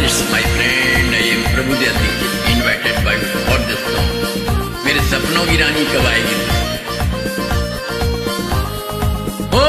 It's my friend, I am Prabhudev, invited by for this song. मेरे सपनों की रानी कब आएगी? ओ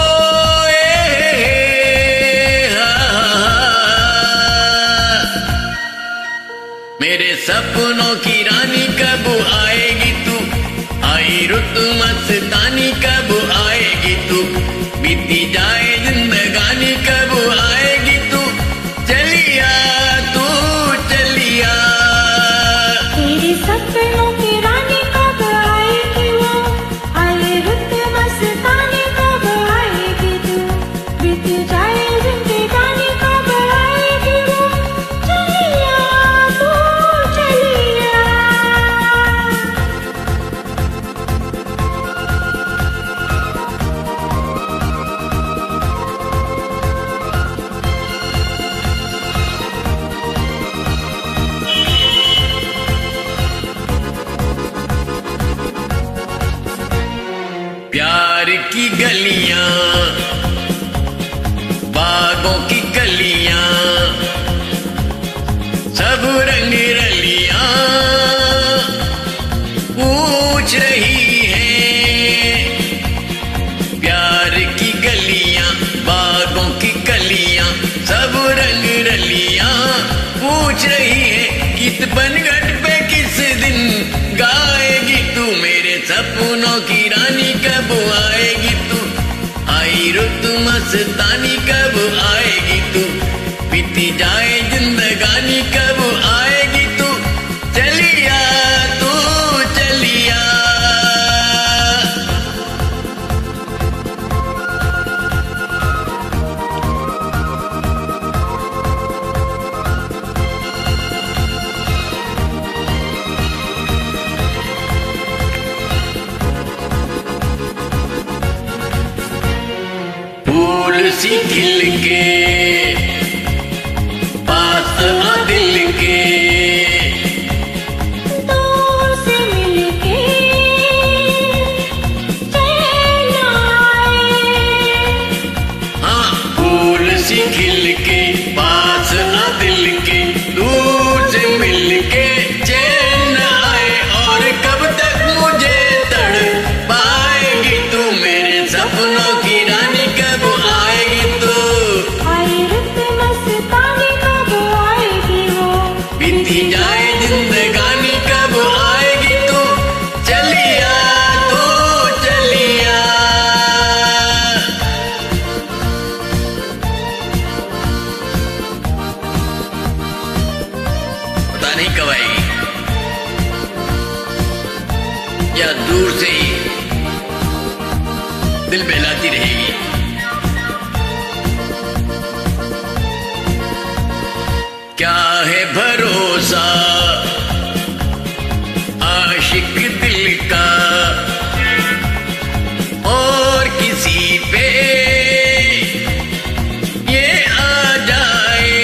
मेरे सपनों की रानी कब आएगी तू? आई रुत मस्तानी कब आएगी तू? बीती जाए जिंदगानी कब आएगी तू? चलिया तू चलिया। मेरे सपनों की रानी कब आएगी वो? आई रुत मस्तानी कब आएगी तू? बीती जाए जिंदगानी कब आएगी वो? चलिया तू चलिया। प्यार की गलियां, बागों की कलियां, सब रंग रलियां पूछ रही हैं। प्यार की गलियां, बागों की कलियां, सब रंग रलियां पूछ रही हैं। कित बनगढ़ पे किस दिन गाएगी तू? मेरे सपनों की रानी कब आएगी तू? आई रुत मस्तानी कब आएगी तू? बीती जाए जिंदगानी कब आएगी तू? चलिया तू चलिया। फूल सी खिल के पास आ दिल के, दूर से मिलके चैन आए। हाँ फूल सी खिल के पास आ दिल के, दूर से मिल के चैन आए। और कब तक मुझे तड़ पाएगी तू? मेरे सपनों की रानी कब आएगी तू? आई रुत मस्तानी कब आएगी वो? बीती जाए जिंदगानी कब आएगी तू? चलिया तू चलिया। पता नहीं कब आएगी, या दूर से ही दिल बहलाती रहेगी। क्या है भरोसा आशिक दिल का और किसी पे ये आ जाए?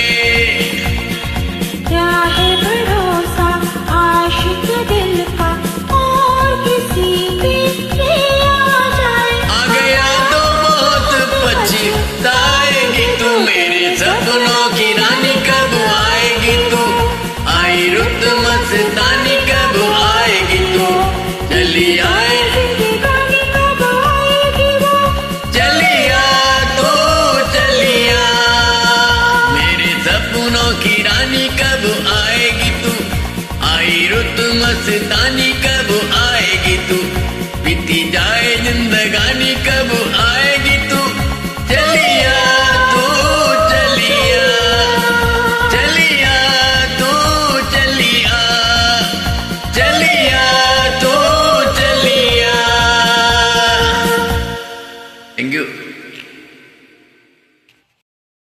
क्या है भरोसा आशिक दिल का और किसी पे ये आ जाए? आ गया तो बहुत पछताएगी तू। मेरे सपनों की रानी कब आएगी तू? आई रुत मस्तानी कब आएगी तू? चली आए जिंदगानी कब आएगी वो? चलिया तो चलिया। मेरे सपनों की रानी कब आएगी तू? आई रुत मस्तानी कब आएगी तू? बीती जाए जिंदगानी कब